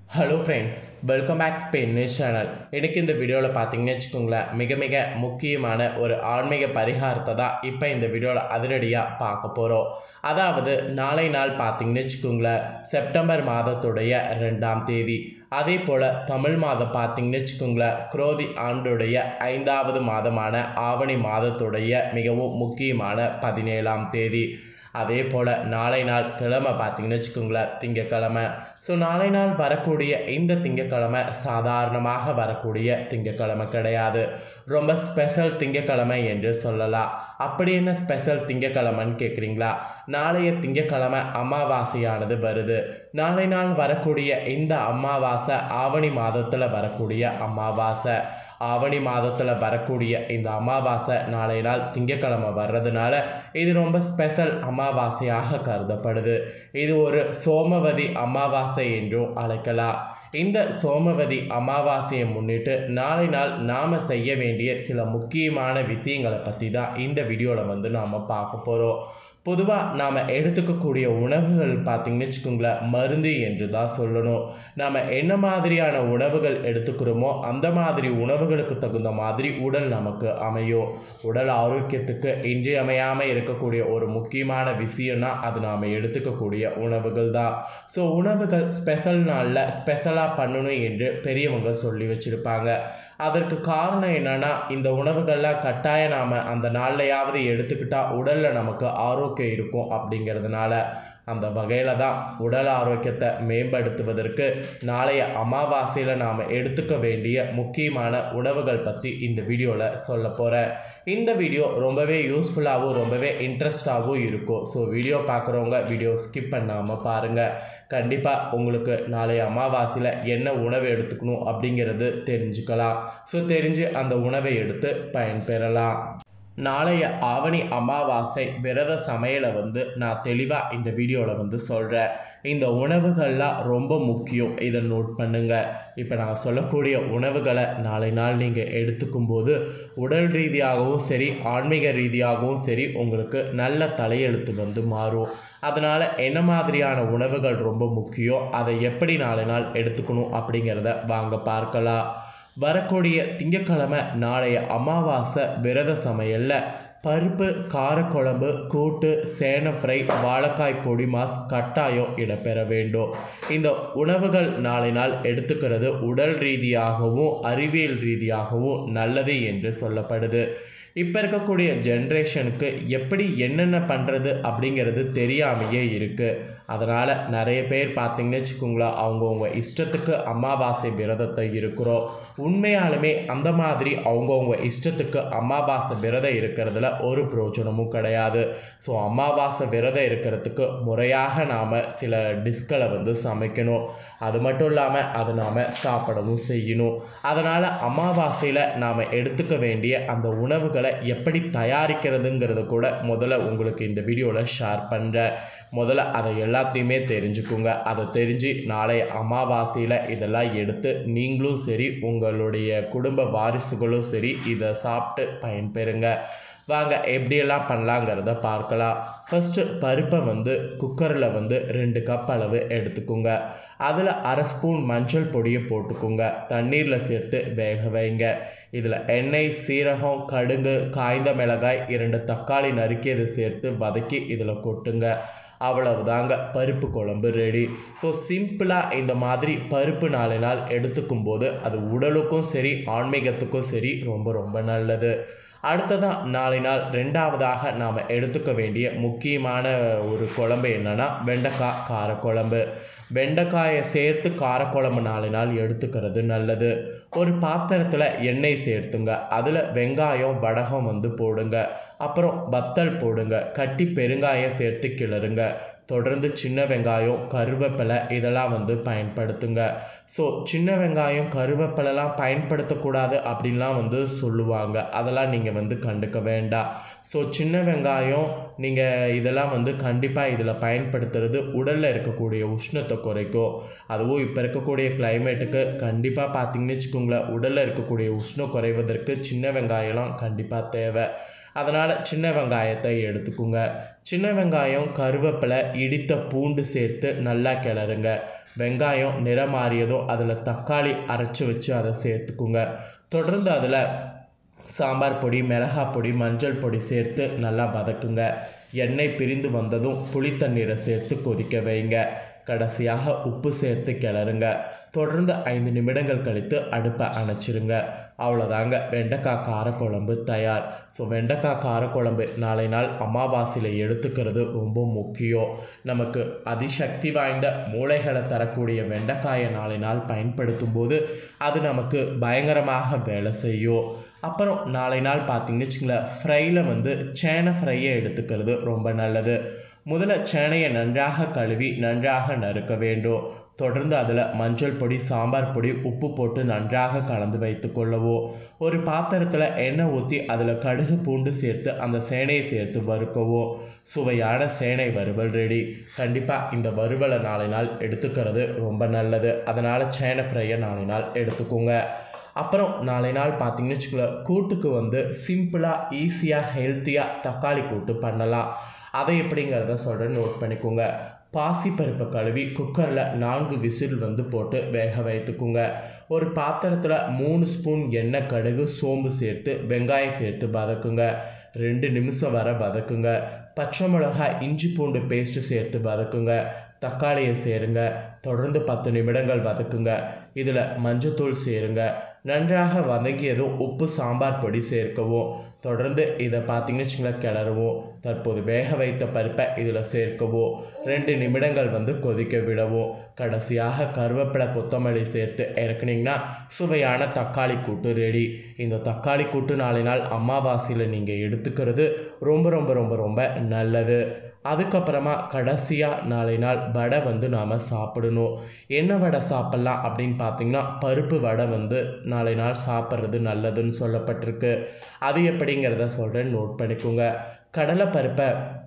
Hello friends, welcome back Spain news channel. எனக்கு இந்த வீடியோவில் பார்த்தீங்கன்னு வச்சுக்கோங்களேன், மிக முக்கியமான ஒரு ஆன்மீக பரிகாரத்தை தான் இப்போ இந்த வீடியோவில் அதிரடியாக பார்க்க போகிறோம். அதாவது நாளை நாள் பார்த்தீங்கன்னு வச்சுக்கோங்களேன், செப்டம்பர் மாதத்துடைய 2ஆம் தேதி. அதே போல் தமிழ் மாதம் பார்த்தீங்கன்னு வச்சுக்கோங்களேன், குரோதி ஆண்டுடைய 5வது மாதமான ஆவணி மாதத்துடைய மிகவும் முக்கியமான 17ஆம் தேதி. அதே போல் நாளை நாள் கிழமை பார்த்தீங்கன்னு வச்சுக்கோங்களேன், திங்கக்கிழமை. ஸோ நாளை நாள் வரக்கூடிய இந்த திங்கக்கிழமை சாதாரணமாக வரக்கூடிய திங்கக்கிழமை கிடையாது, ரொம்ப ஸ்பெஷல் திங்கக்கிழமை என்று சொல்லலாம். அப்படி என்ன ஸ்பெஷல் திங்கக்கிழமைன்னு கேட்குறீங்களா? நாளைய திங்கக்கிழமை அமாவாசையானது வருது. நாளை நாள் வரக்கூடிய இந்த அமாவாசை ஆவணி மாதத்தில் வரக்கூடிய அமாவாசை. ஆவணி மாதத்தில் வரக்கூடிய இந்த அமாவாசை நாளை நாள் திங்கக்கிழமை வர்றதுனால இது ரொம்ப ஸ்பெஷல் அமாவாசையாக கருதப்படுது. இது ஒரு சோமவதி அமாவாசை என்றும் அழைக்கலாம். இந்த சோமவதி அமாவாசையை முன்னிட்டு நாளை நாள் நாம் செய்ய வேண்டிய சில முக்கியமான விஷயங்களை பற்றி தான் இந்த வீடியோவில் நாம் பார்க்க போகிறோம். பொதுவாக நாம் எடுத்துக்கக்கூடிய உணவுகள் பார்த்திங்கன்னு வச்சுக்கோங்களேன், மருந்து என்று தான் சொல்லணும். நாம் என்ன மாதிரியான உணவுகள் எடுத்துக்கிறோமோ அந்த மாதிரி உணவுகளுக்கு தகுந்த மாதிரி உடல் நமக்கு அமையும். உடல் ஆரோக்கியத்துக்கு இன்றியமையாமல் இருக்கக்கூடிய ஒரு முக்கியமான விஷயம்னா அது நாம் எடுத்துக்கக்கூடிய உணவுகள் தான். ஸோ உணவுகள் ஸ்பெஷல் நாளில் ஸ்பெஷலாக பண்ணணும் என்று பெரியவங்க சொல்லி வச்சுருப்பாங்க. அதற்கு காரணம் என்னென்னா, இந்த உணவுகள்லாம் கட்டாயம் நாம் அந்த நாள்லையாவது எடுத்துக்கிட்டால் உடலில் நமக்கு ஆரோக்கியம் இருக்கும் அப்படிங்கிறதுனால. அந்த வகையில் தான் உடல் ஆரோக்கியத்தை மேம்படுத்துவதற்கு நாளைய அமாவாசையில் நாம் எடுத்துக்க வேண்டிய முக்கியமான உணவுகள் பற்றி இந்த வீடியோவில் சொல்ல போகிறேன். இந்த வீடியோ ரொம்பவே யூஸ்ஃபுல்லாகவும் ரொம்பவே இன்ட்ரெஸ்டாகவும் இருக்கும். ஸோ வீடியோ பார்க்குறவங்க வீடியோ ஸ்கிப் பண்ணாமல் பாருங்கள். கண்டிப்பாக உங்களுக்கு நாளைய அமாவாசையில் என்ன உணவு எடுத்துக்கணும் அப்படிங்கிறது தெரிஞ்சுக்கலாம். ஸோ தெரிஞ்சு அந்த உணவை எடுத்து பயன்பெறலாம். நாளைய ஆவணி அமாவாசை விரத சமையலை நான் தெளிவாக இந்த வீடியோவில் சொல்கிறேன். இந்த உணவுகள்லாம் ரொம்ப முக்கியம், இதை நோட் பண்ணுங்கள். இப்போ நான் சொல்லக்கூடிய உணவுகளை நாளை நாள் நீங்கள் எடுத்துக்கும்போது உடல் ரீதியாகவும் சரி ஆன்மீக ரீதியாகவும் சரி உங்களுக்கு நல்ல தலையெழுத்து மாறும். அதனால் என்ன மாதிரியான உணவுகள் ரொம்ப முக்கியம், அதை எப்படி நாளை நாள் எடுத்துக்கணும் அப்படிங்கிறத வாங்க பார்க்கலாம். வரக்கூடிய திங்கக்கிழமை நாளைய அமாவாசை விரத சமையலில் பருப்பு, காரக்குழம்பு, கூட்டு, சேனை ஃப்ரை, வாழைக்காய் பொடி மாஸ் கட்டாயம் இடம்பெற வேண்டும். இந்த உணவுகள் நாளை நாள் எடுத்துக்கிறது உடல் ரீதியாகவும் அறிவியல் ரீதியாகவும் நல்லது என்று சொல்லப்படுது. இப்போ இருக்கக்கூடிய ஜென்ரேஷனுக்கு எப்படி என்னென்ன பண்ணுறது அப்படிங்கிறது தெரியாமையே இருக்குது. அதனால் நிறைய பேர் பார்த்திங்கன்னு வச்சுக்கோங்களேன், அவங்கவுங்க இஷ்டத்துக்கு அமாவாசை விரதத்தை இருக்கிறோம். உண்மையாலுமே அந்த மாதிரி அவங்கவுங்க இஷ்டத்துக்கு அமாவாசை விரதம் இருக்கிறதுல ஒரு பிரயோஜனமும் கிடையாது. ஸோ அமாவாசை விரதம் இருக்கிறதுக்கு முறையாக நாம் சில டிஷ்களை சமைக்கணும். அது மட்டும் இல்லாமல் அதை நாம் சாப்பிடவும் செய்யணும். அதனால் அமாவாசையில் நாம் எடுத்துக்க வேண்டிய அந்த உணவுகளை எப்படி தயாரிக்கிறதுங்கிறத கூட முதல்ல உங்களுக்கு இந்த வீடியோவில் ஷேர் பண்ணுறேன். முதல்ல அதை எல்லாத்தையுமே தெரிஞ்சுக்குங்க. அதை தெரிஞ்சு நாளைய அமாவாசையில் இதெல்லாம் எடுத்து நீங்களும் சரி உங்களுடைய குடும்ப வாரிசுகளும் சரி இதை சாப்பிட்டு பயன்பெறுங்க. வாங்க எப்படியெல்லாம் பண்ணலாங்கிறத பார்க்கலாம். ஃபஸ்ட்டு பருப்பை குக்கரில் 2 கப் அளவு எடுத்துக்கோங்க. அதில் அரை ஸ்பூன் மஞ்சள் பொடியை போட்டுக்கோங்க. தண்ணீரில் சேர்த்து வேக வைங்க. இதில் எண்ணெய், சீரகம், கடுகு, காய்ந்த மிளகாய், 2 தக்காளி நறுக்கியதை சேர்த்து வதக்கி இதில் கொட்டுங்க. அவ்வளவுதாங்க, பருப்பு குழம்பு ரெடி. ஸோ சிம்பிளாக இந்த மாதிரி பருப்பு நாளை நாள் எடுத்துக்கும்போது அது உடலுக்கும் சரி ஆன்மீகத்துக்கும் சரி ரொம்ப நல்லது. அடுத்ததான் நாளை நாள் 2வதாக நாம் எடுத்துக்க வேண்டிய முக்கியமான ஒரு குழம்பு என்னென்னா வெண்டைக்காய் காரக்குழம்பு. வெண்டைக்காயை சேர்த்து காரக்குழம்பு நாளை நாள் எடுத்துக்கிறது நல்லது. ஒரு பாத்திரத்தில் எண்ணெய் சேர்த்துங்க. அதில் வெங்காயம் வடகம் போடுங்க. அப்புறம் வத்தல் போடுங்க. கட்டி பெருங்காயம் சேர்த்து கிளறுங்க. தொடர்ந்து சின்ன வெங்காயம், கருவேப்பிலை இதெல்லாம் பயன்படுத்துங்க. ஸோ சின்ன வெங்காயம், கருவேப்பிலெலாம் பயன்படுத்தக்கூடாது அப்படின்லாம் சொல்லுவாங்க. அதெல்லாம் நீங்கள் கண்டுக்க வேண்டாம். ஸோ சின்ன வெங்காயம் நீங்கள் இதெல்லாம் கண்டிப்பாக இதில் பயன்படுத்துறது உடலில் இருக்கக்கூடிய உஷ்ணத்தை குறைக்கும். அதுவும் இப்போ இருக்கக்கூடிய கிளைமேட்டுக்கு கண்டிப்பாக பார்த்திங்கன்னு வச்சுக்கோங்களேன், உடலில் இருக்கக்கூடிய உஷ்ணம் குறைவதற்கு சின்ன வெங்காயம்லாம் கண்டிப்பாக தேவை. அதனால் சின்ன வெங்காயத்தை எடுத்துக்குங்க. சின்ன வெங்காயம், கருவேப்பிலை, இடித்த பூண்டு சேர்த்து நல்லா கிளறுங்க. வெங்காயம் நிறம் மாறியதும் அதில் தக்காளி அரைச்சி வச்சு அதை சேர்த்துக்குங்க. தொடர்ந்து அதில் சாம்பார் பொடி, மிளகாய் பொடி, மஞ்சள் பொடி சேர்த்து நல்லா வதக்குங்க. எண்ணெய் பிரிந்து வந்ததும் புளி தண்ணீரை சேர்த்து கொதிக்க வைங்க. கடைசியாக உப்பு சேர்த்து கிளறுங்க. தொடர்ந்து 5 நிமிடங்கள் கழித்து அடுப்பை அணைச்சிருங்க. அவ்வளோதாங்க, வெண்டைக்காய் காரக்குழம்பு தயார். ஸோ வெண்டைக்காய் காரக்குழம்பு நாளை நாள் அமாவாசையில் எடுத்துக்கிறது ரொம்ப முக்கியம். நமக்கு அதிசக்தி வாய்ந்த மூளைகளை தரக்கூடிய வெண்டைக்காயை நாளை நாள் பயன்படுத்தும் போது அது நமக்கு பயங்கரமாக வேலை செய்யும். அப்புறம் நாளை நாள் பார்த்திங்கன்னு வச்சுங்களேன், ஃப்ரையில் சேனை ஃப்ரையை எடுத்துக்கிறது ரொம்ப நல்லது. முதல்ல சேனையை நன்றாக கழுவி நன்றாக நறுக்க வேண்டும். தொடர்ந்து அதில் மஞ்சள் பொடி, சாம்பார் பொடி, உப்பு போட்டு நன்றாக கலந்து வைத்து கொள்ளவும். ஒரு பாத்திரத்தில் எண்ணெய் ஊற்றி அதில் கடுகு, பூண்டு சேர்த்து அந்த சேனையை சேர்த்து வறுக்கவும். சுவையான சேனை வறுவல் ரெடி. கண்டிப்பாக இந்த வறுவலை நாளை நாள் எடுத்துக்கிறது ரொம்ப நல்லது. அதனால் சேனை ஃப்ரையை நாளை நாள் எடுத்துக்கோங்க. அப்புறம் நாளை நாள் பார்த்திங்கன்னு வச்சுக்கோங்களேன், கூட்டுக்கு சிம்பிளாக, ஈஸியாக, ஹெல்த்தியாக தக்காளி கூட்டு பண்ணலாம். அதை எப்படிங்கிறத சொல்கிறேன், நோட் பண்ணிக்கோங்க. பாசிப்பருப்பை கழுவி குக்கரில் 4 விசில் போட்டு வேக வைத்துக்குங்க. ஒரு பாத்திரத்தில் 3 ஸ்பூன் எண்ணெய், கடுகு, சோம்பு சேர்த்து வெங்காயம் சேர்த்து வதக்குங்க. 2 நிமிஷம் வர வதக்குங்க. பச்சை மிளகாய், இஞ்சி பூண்டு பேஸ்ட்டு சேர்த்து வதக்குங்க. தக்காளியை சேருங்க. தொடர்ந்து 10 நிமிடங்கள் வதக்குங்க. இதில் மஞ்சத்தூள் சேருங்க. நன்றாக வதங்கியதும் உப்பு, சாம்பார் பொடி சேர்க்கவும். தொடர்ந்து இதை பார்த்திங்கன்னு வச்சுங்களேன் கிளறவும். தற்போது வேக வைத்த பருப்பை இதில் சேர்க்கவும். 2 நிமிடங்கள் கொதிக்க விடவும். கடைசியாக கருவேப்பிலை, கொத்தமல்லி சேர்த்து இறக்குனீங்கன்னா சுவையான தக்காளி கூட்டு ரெடி. இந்த தக்காளி கூட்டு நாளை நாள் அமாவாசையில் நீங்கள் எடுத்துக்கிறது ரொம்ப ரொம்ப ரொம்ப ரொம்ப நல்லது. அதுக்கப்புறமா கடைசியாக நாளை நாள் வடை நாம் சாப்பிடணும். என்ன வடை சாப்பிட்லாம் அப்படின்னு பார்த்திங்கன்னா, பருப்பு வடை நாளை நாள் சாப்பிட்றது நல்லதுன்னு சொல்லப்பட்டிருக்கு. அது எப்படிங்கிறத சொல்கிறேன், நோட் பண்ணிக்கோங்க. கடலைப்பருப்பை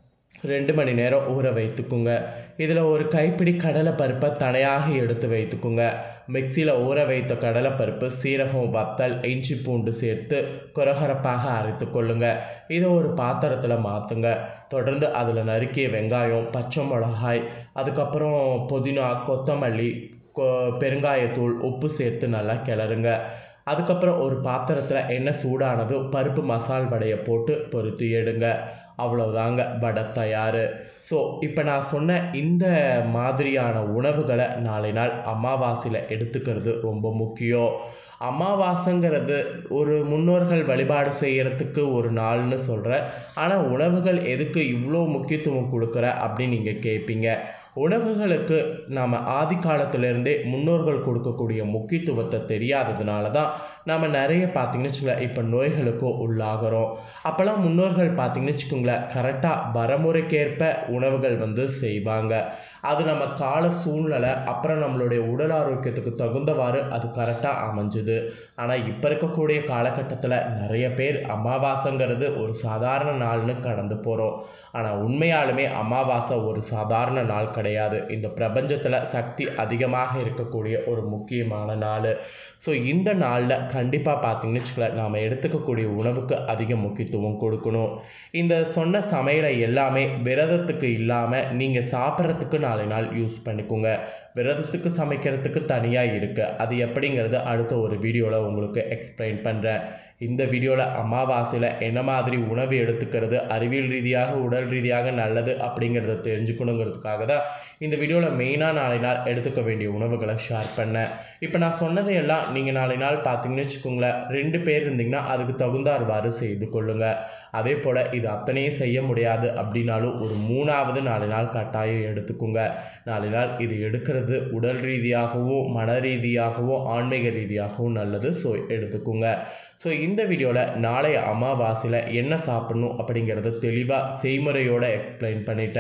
2 மணி நேரம் ஊற வைத்துக்குங்க. இதில் ஒரு கைப்பிடி கடலைப்பருப்பை தனியாக எடுத்து வைத்துக்குங்க. மிக்சியில் ஊற வைத்த கடலைப்பருப்பு, சீரகம், வத்தல், இஞ்சி பூண்டு சேர்த்து கொரகரப்பாக அரைத்து கொள்ளுங்க. இதை ஒரு பாத்திரத்தில் மாற்றுங்க. தொடர்ந்து அதில் நறுக்கிய வெங்காயம், பச்சை மிளகாய், அதுக்கப்புறம் புதினா, கொத்தமல்லி, பெருங்காயத்தூள், உப்பு சேர்த்து நல்லா கிளறுங்க. அதுக்கப்புறம் ஒரு பாத்திரத்தில் எண்ணெய் சூடானதும் பருப்பு மசால் வடையை போட்டு பொரித்து எடுங்க. அவ்வளோதாங்க, வடை தயார். ஸோ இப்போ நான் சொன்ன இந்த மாதிரியான உணவுகளை நாளை நாள் அமாவாசையில் எடுத்துக்கிறது ரொம்ப முக்கியம். அமாவாசைங்கிறது ஒரு முன்னோர்கள் வழிபாடு செய்கிறதுக்கு ஒரு நாள்னு சொல்கிறேன். ஆனால் உணவுகள் எதுக்கு இவ்வளோ முக்கியத்துவம் கொடுக்குற அப்படின்னு நீங்கள் கேட்பீங்க. உணவுகளுக்கு நாம் ஆதி காலத்திலேருந்தே முன்னோர்கள் கொடுக்கக்கூடிய முக்கியத்துவத்தை தெரியாததுனால தான் நாம் நிறைய பார்த்திங்கன்னு வச்சுக்கோங்களேன் இப்போ நோய்களுக்கும் உள்ளாகிறோம். அப்போல்லாம் முன்னோர்கள் பார்த்திங்கன்னு வச்சுக்கோங்களேன் கரெக்டாக வரமுறைக்கேற்ப உணவுகள் செய்வாங்க. அது நம்ம கால சூழ்நிலை, அப்புறம் நம்மளுடைய உடல் ஆரோக்கியத்துக்கு தகுந்தவாறு அது கரெக்டாக அமைஞ்சுது. ஆனால் இப்போ இருக்கக்கூடிய காலகட்டத்தில் நிறைய பேர் அமாவாசைங்கிறது ஒரு சாதாரண நாள்னு கடந்து போகிறோம். ஆனால் உண்மையாலுமே அமாவாசை ஒரு சாதாரண நாள் கிடையாது. இந்த பிரபஞ்சத்தில் சக்தி அதிகமாக இருக்கக்கூடிய ஒரு முக்கியமான நாள். ஸோ இந்த நாளில் கண்டிப்பாக பார்த்திங்கன்னு வச்சுக்கோங்களேன் நாம் எடுத்துக்கக்கூடிய உணவுக்கு அதிக முக்கியத்துவம் கொடுக்கணும். இந்த சொன்ன சமையலை எல்லாமே விரதத்துக்கு இல்லாமல் நீங்கள் சாப்பிட்றதுக்கு நாளை நாள் யூஸ் பண்ணிக்கோங்க. விரதத்துக்கு சமைக்கிறதுக்கு தனியாக இருக்குது. அது எப்படிங்கிறது அடுத்த ஒரு வீடியோவில் உங்களுக்கு எக்ஸ்பிளைன் பண்ணுறேன். இந்த வீடியோவில் அமாவாசையில் என்ன மாதிரி உணவு எடுத்துக்கிறது அறிவியல் ரீதியாக, உடல் ரீதியாக நல்லது அப்படிங்கிறத தெரிஞ்சுக்கணுங்கிறதுக்காக தான் இந்த வீடியோவில் மெயினாக நாளை நாள் எடுத்துக்க வேண்டிய உணவுகளை ஷேர் பண்ணேன். இப்போ நான் சொன்னதையெல்லாம் நீங்கள் நாளை நாள் பார்த்தீங்கன்னு வச்சுக்கோங்களேன், 2 பேர் இருந்தீங்கன்னா அதுக்கு தகுந்தார்வாறு செய்து கொள்ளுங்கள். அதே போல் இது அத்தனையும் செய்ய முடியாது அப்படின்னாலும் ஒரு 3ஆவது நாளை நாள் கட்டாயம் எடுத்துக்கோங்க. நாளை நாள் இது எடுக்கிறது உடல் ரீதியாகவும், மன ரீதியாகவும், ஆன்மீக ரீதியாகவும் நல்லது. ஸோ எடுத்துக்கோங்க. ஸோ இந்த வீடியோவில் நாளைய அமாவாசையில் என்ன சாப்பிடணும் அப்படிங்கிறத தெளிவாக செய்முறையோடு எக்ஸ்பிளைன் பண்ணிட்டேன்.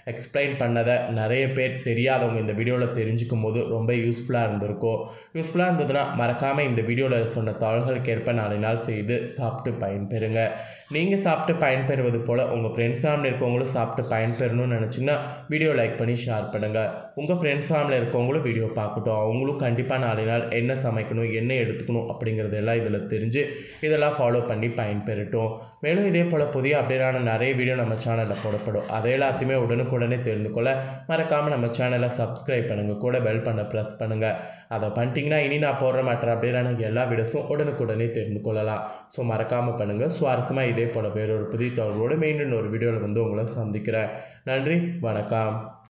எக்ஸ்பிளைன் பண்ணதை நிறைய பேர் தெரியாதவங்க இந்த வீடியோவில் தெரிஞ்சுக்கும் போது ரொம்ப யூஸ்ஃபுல்லாக இருந்திருக்கும். யூஸ்ஃபுல்லாக இருந்ததுன்னா மறக்காமல் இந்த வீடியோவில் சொன்ன தகவல்களுக்கு ஏற்ப நாளை நாள் செய்து சாப்பிட்டு பயன்பெறுங்க. நீங்கள் சாப்பிட்டு பயன்பெறுவது போல் உங்கள் ஃப்ரெண்ட்ஸ் ஃபேமிலி இருக்கவங்களும் சாப்பிட்டு பயன்பெறணும்னு நினச்சிங்கன்னா வீடியோ லைக் பண்ணி ஷேர் பண்ணுங்கள். உங்கள் ஃப்ரெண்ட்ஸ் ஃபேமிலி இருக்கவங்களும் வீடியோ பார்க்கட்டும். அவங்களும் கண்டிப்பாக நாளை நாள் என்ன சமைக்கணும், என்ன எடுத்துக்கணும் அப்படிங்கிறதெல்லாம் இதில் தெரிஞ்சு இதெல்லாம் ஃபாலோ பண்ணி பயன்பெறட்டும். மேலும் இதே போல் புதிய அப்டேட்டான நிறைய வீடியோ நம்ம சேனலில் போடப்படும். அதை எல்லாத்தையுமே உடனுக்குடனே தெரிந்து கொள்ள மறக்காமல் நம்ம சேனலை சப்ஸ்கிரைப் பண்ணுங்கள், கூட பெல் பண்ண ப்ரெஸ் பண்ணுங்கள். அதை பண்ணிட்டீங்கன்னா இனி நான் போடுற மற்ற அப்டேட்டான எல்லா வீடியோஸும் உடனுக்குடனே தெரிந்து கொள்ளலாம். ஸோ மறக்காமல் பண்ணுங்கள். சுவாரஸ்யமாக இதே போல் வேறொரு புதிய தகவலோடு மீண்டும் ஒரு வீடியோவில் உங்களை சந்திக்கிறேன். நன்றி, வணக்கம்.